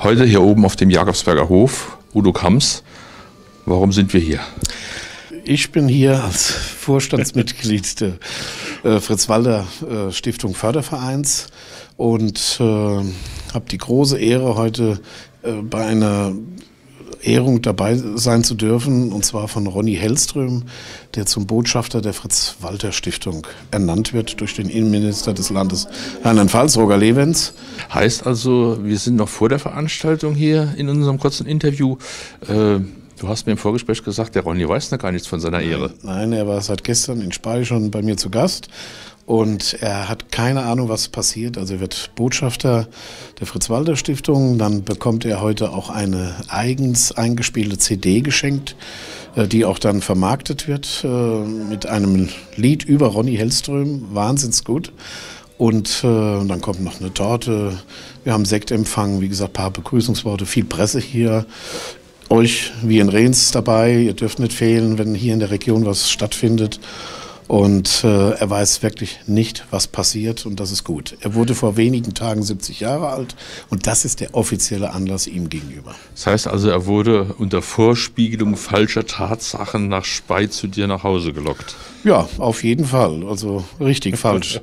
Heute hier oben auf dem Jakobsberger Hof, Udo Kamms. Warum sind wir hier? Ich bin hier als Vorstandsmitglied der Fritz-Walter-Stiftung Fördervereins und habe die große Ehre, heute bei einer Ehrung dabei sein zu dürfen, und zwar von Ronny Hellström, der zum Botschafter der Fritz-Walter-Stiftung ernannt wird durch den Innenminister des Landes Rheinland-Pfalz, Roger Lewens. Heißt also, wir sind noch vor der Veranstaltung hier in unserem kurzen Interview. Du hast mir im Vorgespräch gesagt, der Ronny weiß noch gar nichts von seiner Ehre. Nein, er war seit gestern in Spey schon bei mir zu Gast und er hat keine Ahnung, was passiert. Also er wird Botschafter der Fritz-Walter-Stiftung, dann bekommt er heute auch eine eigens eingespielte CD geschenkt, die auch dann vermarktet wird mit einem Lied über Ronny Hellström, wahnsinns gut. Und dann kommt noch eine Torte, wir haben Sektempfang, wie gesagt, ein paar Begrüßungsworte, viel Presse hier. Euch wie in Rehns dabei, ihr dürft nicht fehlen, wenn hier in der Region was stattfindet. Und er weiß wirklich nicht, was passiert, und das ist gut. Er wurde vor wenigen Tagen 70 Jahre alt und das ist der offizielle Anlass ihm gegenüber. Das heißt also, er wurde unter Vorspiegelung falscher Tatsachen nach Spey zu dir nach Hause gelockt? Ja, auf jeden Fall. Also richtig falsch.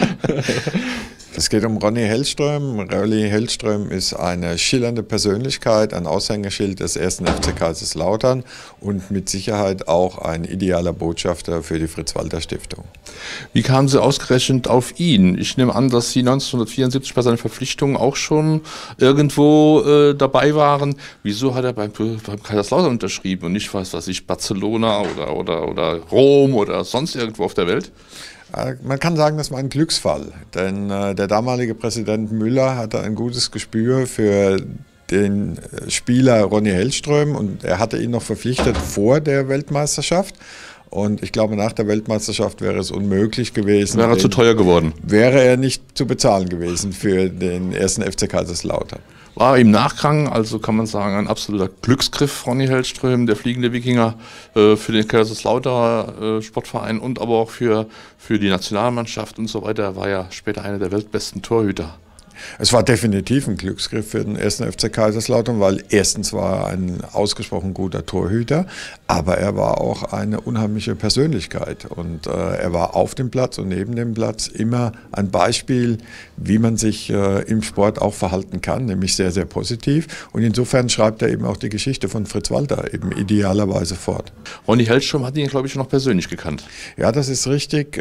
Es geht um Ronny Hellström. Ronny Hellström ist eine schillernde Persönlichkeit, ein Aushängeschild des 1. FC Kaiserslautern und mit Sicherheit auch ein idealer Botschafter für die Fritz-Walter-Stiftung. Wie kamen Sie ausgerechnet auf ihn? Ich nehme an, dass Sie 1974 bei seiner Verpflichtung auch schon irgendwo dabei waren. Wieso hat er beim Kaiserslautern unterschrieben und nicht, weiß ich, Barcelona oder Rom oder sonst irgendwo auf der Welt? Man kann sagen, das war ein Glücksfall, denn der damalige Präsident Müller hatte ein gutes Gespür für den Spieler Ronny Hellström und er hatte ihn noch verpflichtet vor der Weltmeisterschaft. Und ich glaube, nach der Weltmeisterschaft wäre es unmöglich gewesen. Wäre er zu teuer geworden? Wäre er nicht zu bezahlen gewesen für den 1. FC Kaiserslautern. War im Nachgang, also kann man sagen, ein absoluter Glücksgriff, Ronny Hellström, der fliegende Wikinger, für den Kaiserslauterer Sportverein und aber auch für die Nationalmannschaft und so weiter. Er war ja später einer der weltbesten Torhüter. Es war definitiv ein Glücksgriff für den 1. FC Kaiserslautern, weil erstens war er ein ausgesprochen guter Torhüter, aber er war auch eine unheimliche Persönlichkeit und er war auf dem Platz und neben dem Platz immer ein Beispiel, wie man sich im Sport auch verhalten kann, nämlich sehr, sehr positiv, und insofern schreibt er eben auch die Geschichte von Fritz Walter eben idealerweise fort. Ronny Hellström hat ihn, glaube ich, noch persönlich gekannt. Ja, das ist richtig.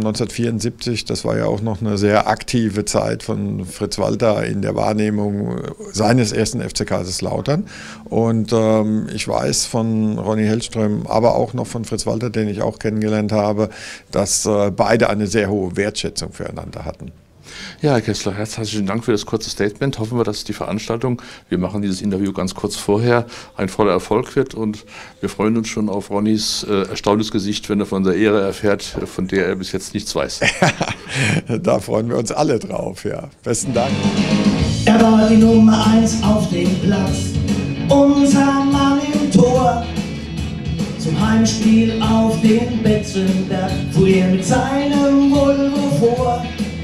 1974, das war ja auch noch eine sehr aktive Zeit von Fritz Walter in der Wahrnehmung seines 1. FC Kaiserslautern. Und ich weiß von Ronny Hellström, aber auch noch von Fritz Walter, den ich auch kennengelernt habe, dass beide eine sehr hohe Wertschätzung füreinander hatten. Ja, Herr Kessler, herzlichen Dank für das kurze Statement. Hoffen wir, dass die Veranstaltung, wir machen dieses Interview ganz kurz vorher, ein voller Erfolg wird, und wir freuen uns schon auf Ronnys erstauntes Gesicht, wenn er von der Ehre erfährt, von der er bis jetzt nichts weiß. Da freuen wir uns alle drauf, ja. Besten Dank. Er war die Nummer 1 auf dem Platz, unser Mann im Tor. Zum Heimspiel auf den Betzenberg fuhr er mit seinem Volvo vor.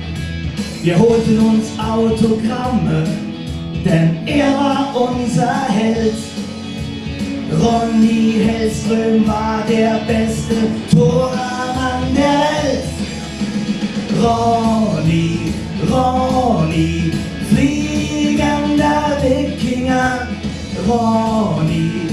Wir holten uns Autogramme, denn er war unser Held. Ronny Hellström war der beste Tormann der Welt. Ronny, fliegender Wikinger. Ronny,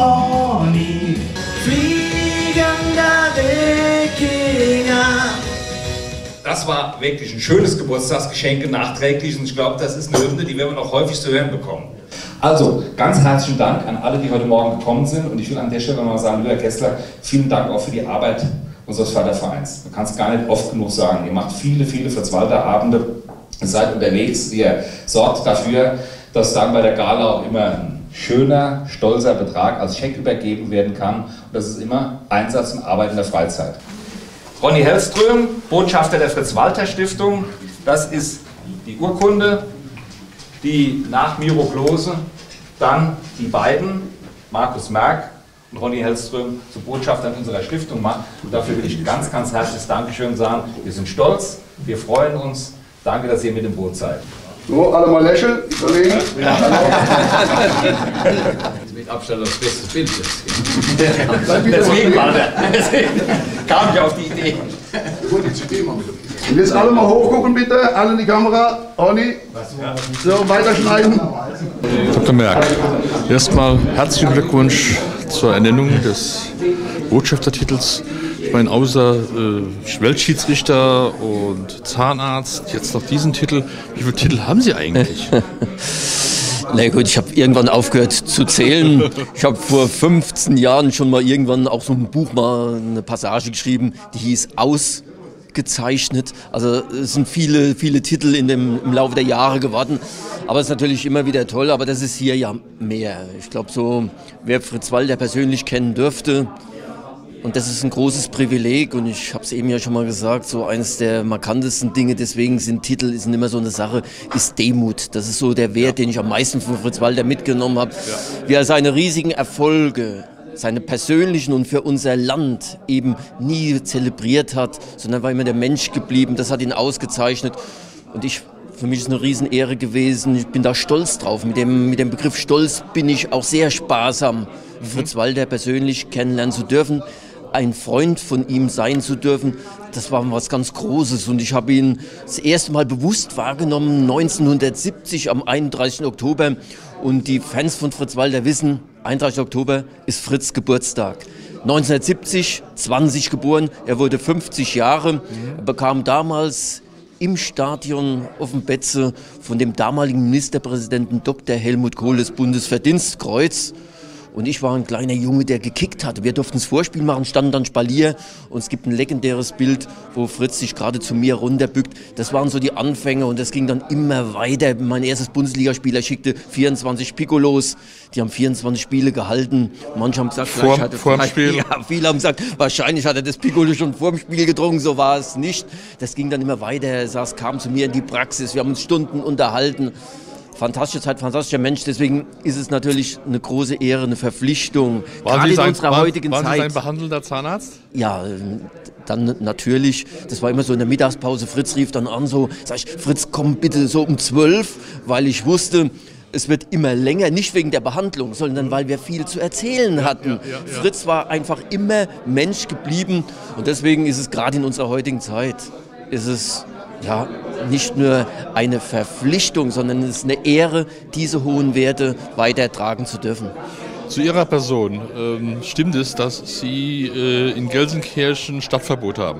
fliegender Wikinger. Das war wirklich ein schönes Geburtstagsgeschenk nachträglich, und ich glaube, das ist eine Hymne, die werden wir noch häufig zu hören bekommen. Also, ganz herzlichen Dank an alle, die heute Morgen gekommen sind, und ich will an der Stelle mal sagen, lieber Herr Kessler, vielen Dank auch für die Arbeit unseres Fördervereins. Man kann es gar nicht oft genug sagen. Ihr macht viele Fritz-Walter-Abende, ihr seid unterwegs, ihr sorgt dafür, dass dann bei der Gala auch immer ein schöner, stolzer Betrag als Scheck übergeben werden kann, und das ist immer Einsatz und Arbeit in der Freizeit. Ronny Hellström, Botschafter der Fritz-Walter-Stiftung, das ist die Urkunde, die nach Miro Klose dann die beiden, Markus Merck und Ronny Hellström, zu Botschaftern unserer Stiftung macht. Und dafür will ich ganz, ganz herzliches Dankeschön sagen. Wir sind stolz, wir freuen uns. Danke, dass ihr mit im Boot seid. So, alle mal lächeln, Kollegen. Mit Abstand das beste Bild ist. Deswegen war der. Deswegen kam ich auf die Idee. Und jetzt alle mal hochgucken bitte, alle in die Kamera. Orni, so weiterschneiden. Dr. Merck, erstmal herzlichen Glückwunsch zur Ernennung des Botschaftertitels. Ich meine, außer Weltschiedsrichter und Zahnarzt, jetzt noch diesen Titel. Wie viele Titel haben Sie eigentlich? Na gut, ich habe irgendwann aufgehört zu zählen. Ich habe vor 15 Jahren schon mal irgendwann auch so ein Buch mal eine Passage geschrieben, die hieß Ausgezeichnet. Also es sind viele Titel im Laufe der Jahre geworden. Aber es ist natürlich immer wieder toll, aber das ist hier ja mehr. Ich glaube so, wer Fritz Walter persönlich kennen dürfte, und das ist ein großes Privileg und ich habe es eben ja schon mal gesagt, so eines der markantesten Dinge, deswegen sind Titel ist immer so eine Sache, ist Demut. Das ist so der Wert, den ich am meisten von Fritz Walter mitgenommen habe. Wie er seine riesigen Erfolge, seine persönlichen und für unser Land eben nie zelebriert hat, sondern war immer der Mensch geblieben. Das hat ihn ausgezeichnet und für mich ist es eine Riesenehre gewesen. Ich bin da stolz drauf. Mit dem Begriff Stolz bin ich auch sehr sparsam, Fritz Walter persönlich kennenlernen zu dürfen. Ein Freund von ihm sein zu dürfen, das war was ganz Großes. Und ich habe ihn das erste Mal bewusst wahrgenommen, 1970 am 31. Oktober. Und die Fans von Fritz Walter wissen, 31. Oktober ist Fritz Geburtstag. 1970, 20 geboren, er wurde 50 Jahre, er bekam damals im Stadion auf dem Betze von dem damaligen Ministerpräsidenten Dr. Helmut Kohl das Bundesverdienstkreuz. Und ich war ein kleiner Junge, der gekickt hatte. Wir durften das Vorspiel machen, standen dann Spalier. Und es gibt ein legendäres Bild, wo Fritz sich gerade zu mir runterbückt. Das waren so die Anfänge und das ging dann immer weiter. Mein erstes Bundesligaspiel, er schickte 24 Piccolos. Die haben 24 Spiele gehalten. Manche haben gesagt, vor dem Spiel. Ja, viele haben gesagt, wahrscheinlich hat er das Piccolo schon vor dem Spiel getrunken. So war es nicht. Das ging dann immer weiter. Er kam zu mir in die Praxis. Wir haben uns Stunden unterhalten. Fantastische Zeit, fantastischer Mensch, deswegen ist es natürlich eine große Ehre, eine Verpflichtung, gerade in unserer heutigen Zeit. Waren Sie sein behandelnder Zahnarzt? Ja, dann natürlich, das war immer so in der Mittagspause, Fritz rief dann an, so, sag ich, Fritz, komm bitte so um 12, weil ich wusste, es wird immer länger, nicht wegen der Behandlung, sondern weil wir viel zu erzählen hatten. Ja. Fritz war einfach immer Mensch geblieben und deswegen ist es gerade in unserer heutigen Zeit, ist es ja, nicht nur eine Verpflichtung, sondern es ist eine Ehre, diese hohen Werte weitertragen zu dürfen. Zu Ihrer Person, stimmt es, dass Sie in Gelsenkirchen Stadtverbot haben?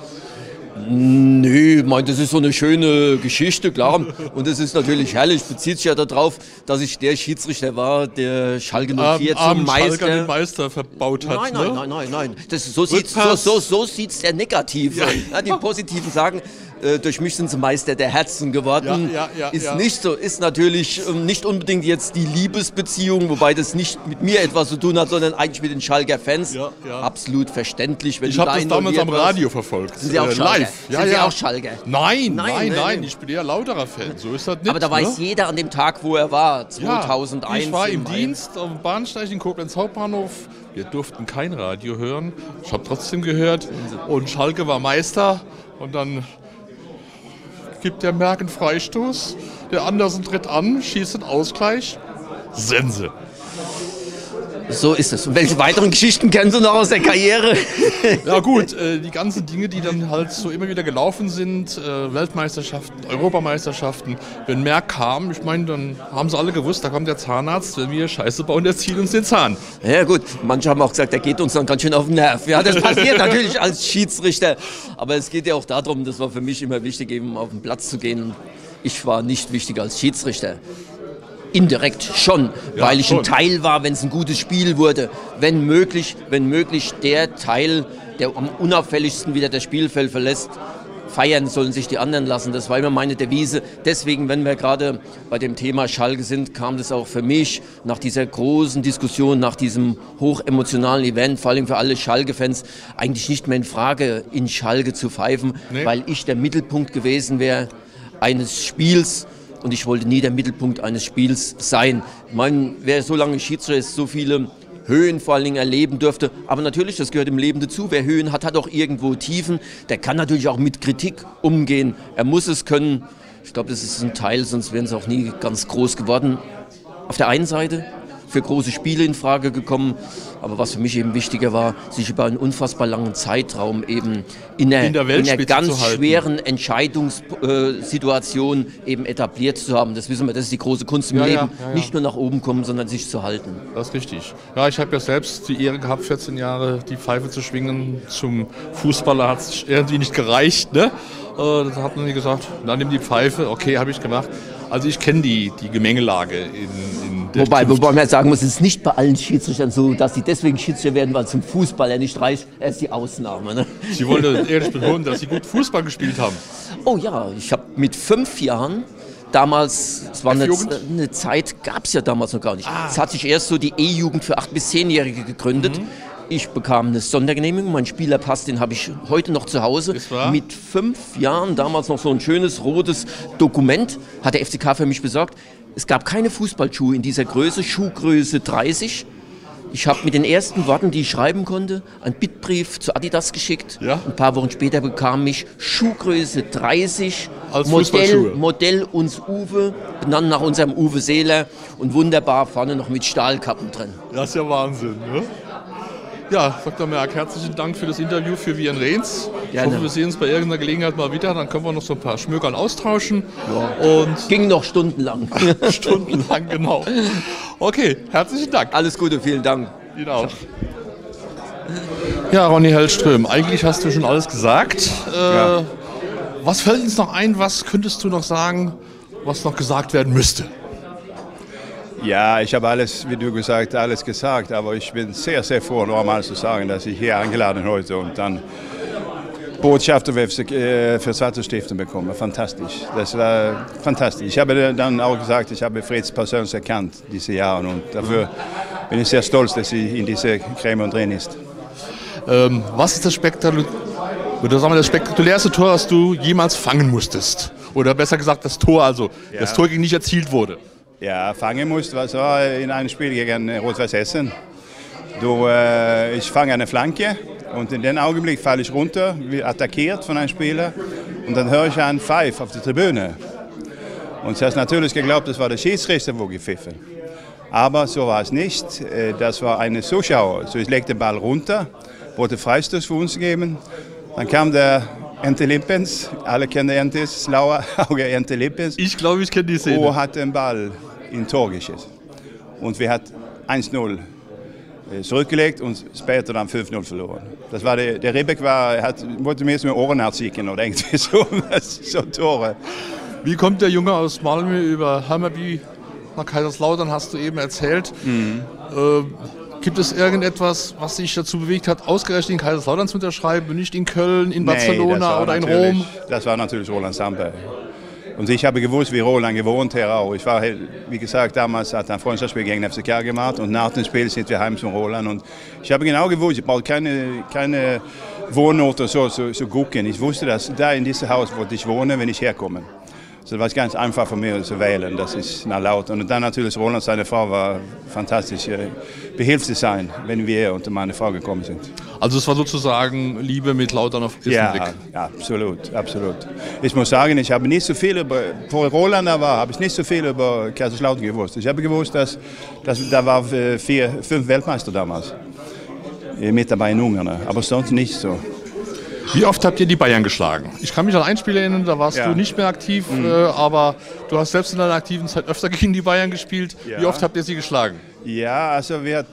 Nee, das ist so eine schöne Geschichte, klar. Und es ist natürlich herrlich, bezieht sich ja darauf, dass ich der Schiedsrichter war, der Schalke 04 zum Meister... den Meister verbaut hat. Nein. So sieht's der negativ. Ja, die Positiven sagen... Durch mich sind sie Meister der Herzen geworden. Ist nicht so, ist natürlich nicht unbedingt jetzt die Liebesbeziehung, wobei das nicht mit mir etwas zu tun hat, sondern eigentlich mit den Schalker Fans. Absolut verständlich. Wenn ich habe das damals am Radio verfolgt. Sind Sie auch Schalker? Live. Sind Sie auch Schalker? Nein, ich bin eher lauterer Fan. So ist das nicht. Aber da weiß jeder an dem Tag, wo er war, 2001. Ich war im Dienst auf dem Bahnsteig in Koblenz Hauptbahnhof. Wir durften kein Radio hören. Ich habe trotzdem gehört. Und Schalke war Meister. Und dann gibt der Merck einen Freistoß, der Andersen tritt an, schießt einen Ausgleich. Sense. So ist es. Und welche weiteren Geschichten kennen Sie noch aus der Karriere? Ja gut, die ganzen Dinge, die dann halt so immer wieder gelaufen sind, Weltmeisterschaften, Europameisterschaften. Wenn Merck kam, ich meine, dann haben sie alle gewusst, da kommt der Zahnarzt, wenn wir Scheiße bauen, der zieht uns den Zahn. Ja gut, manche haben auch gesagt, der geht uns dann ganz schön auf den Nerv. Ja, das passiert natürlich als Schiedsrichter. Aber es geht ja auch darum, das war für mich immer wichtig, eben auf den Platz zu gehen. Ich war nicht wichtig als Schiedsrichter. Indirekt schon, weil ich ein Teil war, wenn es ein gutes Spiel wurde. Wenn möglich der Teil, der am unauffälligsten wieder das Spielfeld verlässt, feiern sollen sich die anderen lassen. Das war immer meine Devise. Deswegen, wenn wir gerade bei dem Thema Schalke sind, kam das auch für mich nach dieser großen Diskussion, nach diesem hochemotionalen Event, vor allem für alle Schalke-Fans, eigentlich nicht mehr in Frage, in Schalke zu pfeifen, weil ich der Mittelpunkt gewesen wäre eines Spiels. Und ich wollte nie der Mittelpunkt eines Spiels sein. Wer so lange Schiedsrichter ist, so viele Höhen vor allen Dingen erleben dürfte. Aber natürlich, das gehört im Leben dazu. Wer Höhen hat, hat auch irgendwo Tiefen. Der kann natürlich auch mit Kritik umgehen. Er muss es können. Ich glaube, das ist ein Teil, sonst wären sie auch nie ganz groß geworden. Auf der einen Seite für große Spiele in Frage gekommen, aber was für mich eben wichtiger war, sich über einen unfassbar langen Zeitraum eben in einer ganz schweren Entscheidungssituation eben etabliert zu haben. Das wissen wir, das ist die große Kunst im Leben. Nicht nur nach oben kommen, sondern sich zu halten. Das ist richtig. Ja, ich habe ja selbst die Ehre gehabt, 14 Jahre die Pfeife zu schwingen. Zum Fußballer hat es irgendwie nicht gereicht, ne? Da hat man gesagt, dann nimm die Pfeife. Okay, habe ich gemacht. Also ich kenne die Gemengelage in der Wobei man sagen muss, es ist nicht bei allen Schiedsrichtern so, dass sie deswegen Schiedsrichter werden, weil zum Fußball er nicht reicht. Er ist die Ausnahme. Ne? Sie wollen ehrlich betonen, dass Sie gut Fußball gespielt haben. Oh ja, ich habe mit 5 Jahren, damals, es war eine Zeit, gab es ja damals noch gar nicht. Es hat sich erst so die E-Jugend für 8- bis 10-Jährige gegründet. Ich bekam eine Sondergenehmigung, mein Spielerpass, den habe ich heute noch zu Hause. Mit 5 Jahren, damals noch so ein schönes rotes Dokument, hat der FCK für mich besorgt. Es gab keine Fußballschuhe in dieser Größe, Schuhgröße 30. Ich habe mit den ersten Worten, die ich schreiben konnte, einen Bittbrief zu Adidas geschickt. Ja? Ein paar Wochen später bekam ich Schuhgröße 30, als Modell uns Uwe, benannt nach unserem Uwe Seeler und wunderbar vorne noch mit Stahlkappen drin. Das ist ja Wahnsinn, ne? Ja, Dr. Merck, herzlichen Dank für das Interview für Viren Rehns. Ich hoffe, wir sehen uns bei irgendeiner Gelegenheit mal wieder. Dann können wir noch so ein paar Schmökern austauschen. Ja. Und ging noch stundenlang. Stundenlang, genau. Okay, herzlichen Dank. Alles Gute, vielen Dank. Ihnen auch. Ja, Ronny Hellström, eigentlich hast du schon alles gesagt. Was fällt uns noch ein? Was könntest du noch sagen, was noch gesagt werden müsste? Ja, ich habe alles, wie du gesagt hast, alles gesagt, aber ich bin sehr, sehr froh, normal zu sagen, dass ich hier eingeladen heute und dann Botschafter für Zweite Stiftung bekomme. Fantastisch. Das war fantastisch. Ich habe dann auch gesagt, ich habe Freds persönlich erkannt diese Jahre und dafür bin ich sehr stolz, dass sie in diese Gremium drin ist. Was ist das spektakulärste Tor, das du jemals fangen musstest? Oder besser gesagt, das Tor, das Tor gegen nicht erzielt wurde? Ja, fangen musste, was war in einem Spiel gegen Rot-Weiß Essen. Ich fange eine Flanke und in dem Augenblick falle ich runter, wird attackiert von einem Spieler und dann höre ich einen Pfeif auf der Tribüne. Und ich habe natürlich geglaubt, das war der Schiedsrichter, wo gepfiffen. Aber so war es nicht. Das war eine Zuschauer. So, ich legte den Ball runter, wollte Freistoß für uns geben. Dann kam der Ente Lippens, alle kennen Entes, Slauer, Auge Ente Lippens. Ich glaube, ich kenne die Szene. Und hat den Ball in Tor geschossen. Und wir hatten 1-0 zurückgelegt und später dann 5-0 verloren. Das war der Ribbeck wollte mir jetzt mit Ohrenarzt schicken oder irgendwie so Tore. Wie kommt der Junge aus Malmö über Hammarby nach Kaiserslautern, hast du eben erzählt. Gibt es irgendetwas, was dich dazu bewegt hat, ausgerechnet in Kaiserslautern zu unterschreiben und nicht in Köln, in Barcelona oder in Rom? Das war natürlich Roland Samper. Und ich habe gewusst, wie Roland gewohnt hat auch. Ich war, wie gesagt, damals hat er ein Freundschaftsspiel gegen den FCK gemacht und nach dem Spiel sind wir heim zum Roland. Und ich habe genau gewusst, ich brauche keine Wohnort oder so gucken. Ich wusste, dass da in diesem Haus wollte ich wohnen, wenn ich herkomme. So, das war ganz einfach für mich zu wählen, das ist nach Lautern. Und dann natürlich Roland, seine Frau, war fantastisch, behilflich sein, wenn wir unter meine Frau gekommen sind. Also es war sozusagen Liebe mit Lautern auf den Blick? Ja, absolut, absolut. Ich muss sagen, ich habe nicht so viel bevor Roland da war, habe ich nicht so viel über Kaiserslautern gewusst. Ich habe gewusst, dass da war 5 Weltmeister damals mit dabei in Ungarn, aber sonst nicht so. Wie oft habt ihr die Bayern geschlagen? Ich kann mich an ein Spiel erinnern, da warst du nicht mehr aktiv, aber du hast selbst in deiner aktiven Zeit öfter gegen die Bayern gespielt. Ja. Wie oft habt ihr sie geschlagen? Ja, also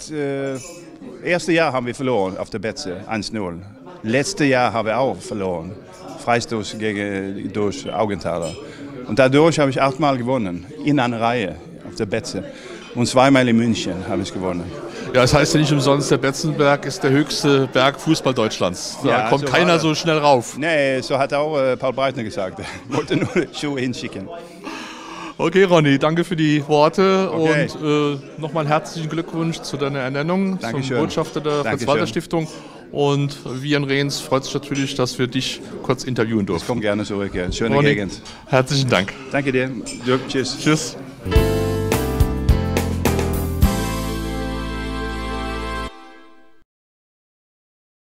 erste Jahr haben wir verloren auf der Betze, 1-0. Letztes Jahr haben wir auch verloren, Freistoß durch Augenthaler. Und dadurch habe ich 8-mal gewonnen, in einer Reihe auf der Betze. Und 2-mal in München habe ich gewonnen. Ja, das heißt ja nicht umsonst, der Betzenberg ist der höchste Berg Fußball Deutschlands. Da kommt keiner so schnell rauf. Nee, so hat auch Paul Breitner gesagt. Er wollte nur Schuhe hinschicken. Okay, Ronny, danke für die Worte und nochmal herzlichen Glückwunsch zu deiner Ernennung zum Botschafter der Fritz-Walter-Stiftung. Und Viren Rehns freut sich natürlich, dass wir dich kurz interviewen durften. Ich komme gerne zurück. Ja. Schöne Ronny, Gegend. Herzlichen Dank. Danke dir. Tschüss. Tschüss.